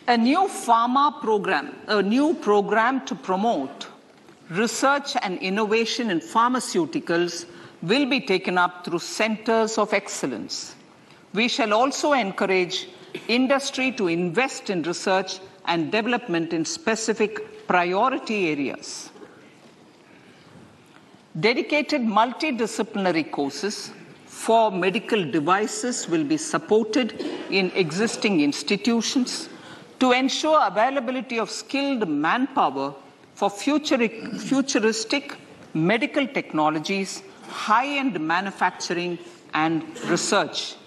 A new pharma program, a new program to promote research and innovation in pharmaceuticals will be taken up through centers of excellence. We shall also encourage industry to invest in research and development in specific priority areas. Dedicated multidisciplinary courses for medical devices will be supported in existing institutions to ensure availability of skilled manpower for futuristic medical technologies, high-end manufacturing and research.